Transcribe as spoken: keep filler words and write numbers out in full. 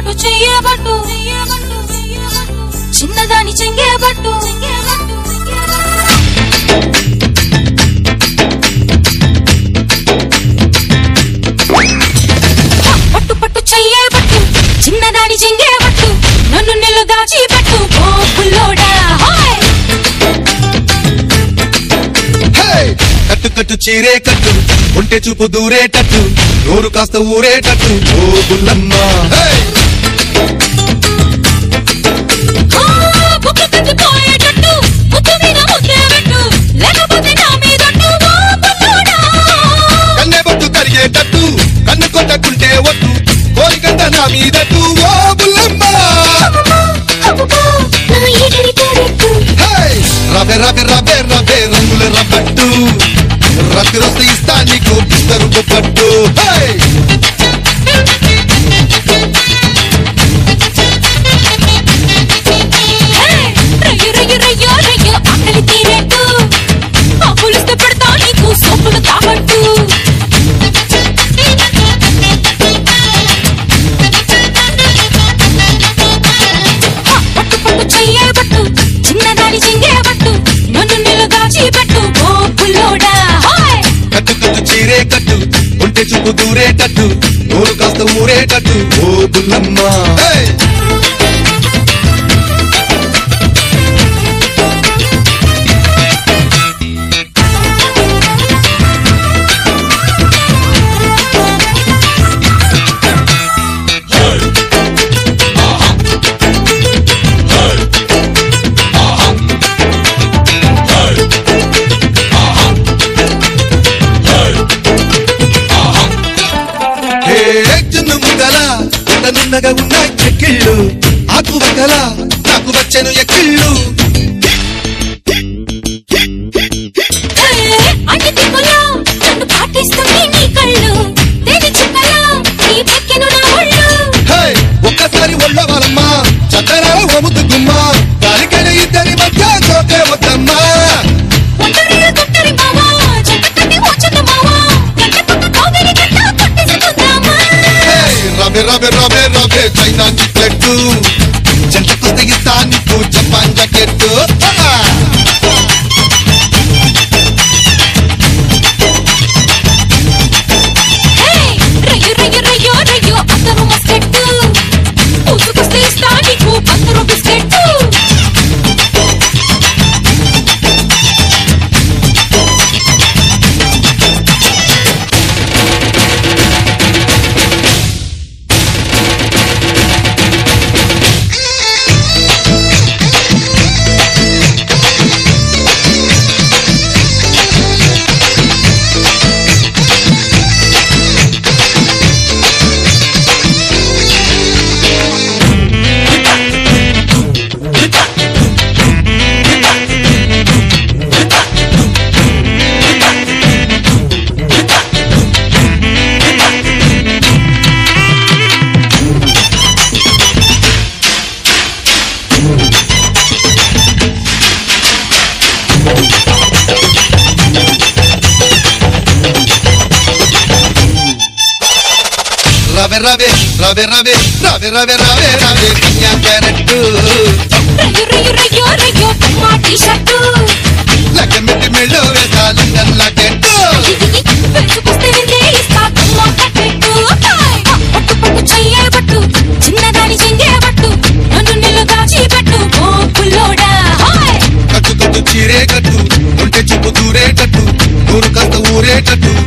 పట్టు చెయ్యే పట్టు చిన్నదాని చెంగే పట్టు పట్టు పట్టు చెయ్యే పట్టు చిన్నదాని చెంగే పట్టు నన్ను నిలు దాచి పెట్టు ఓ పుల్లోడా కట్టు కట్టు చీరే కట్టు ఉంటే చూపు దూరేటట్టు నోరు కాస్త ఊరేటట్టు ఓ బుల్లమ్మ కన్నె బొట్టు కరిగేటట్టు కన్ను కొట్టకుంటే ఒట్టు కోరికంట నా మీదట్టు ఓ బుల్లమ్మ రబె రబె రబె రబె రంగుల రబ్బట్టు రాత్రి వస్తే ఇస్తా నీకు బిస్తరు పట్టు ఆకలి తీరేట్టు పులిస్తే పెడతా నీకు సోపులు తాపట్టు పట్టు పట్టు చెయ్యే పట్టు చిన్నదాని చెంగే పట్టు నన్ను నిలు దాచి పెట్టు ఓ పుల్లోడా కట్టు కట్టు చీరే కట్టు ఉంటే చూపు దూరేటట్టు నోరు కాస్త ఊరేటట్టు ఓ బుల్లమ్మ నున్నగా ఉన్న చెక్కిళ్ళు ఆకు వకల నాకు వచ్చెను ఎక్కిళ్ళు ఒక్కసారి ఒళ్ళవాలమ్మా చక్కరాల ఒముతు గుమ్మ దానికైనా ఇద్దరి మధ్య చోటే వద్దమ్మా రబె రబె రబె రబె చైనా చిక్లెట్టు జంటకొస్తే ఇస్తా నీకు జపాన్ జాకెట్టు రబె రబె రబె రబె రబె రబె రబె రబె కన్యా క్యారెట్టు లగ్గమెట్టి మెళ్ళో వేసా లండన్ లాకెట్టు పట్టు పట్టు చెయ్యే పట్టు చిన్నదాని చెంగే పట్టు నన్ను నిలు దాచి పెట్టు ఓ పుల్లోడా కట్టు కట్టు చీరే కట్టు ఉంటే చూపు దూరేటట్టు నూరు కాస్త ఊరేటట్టు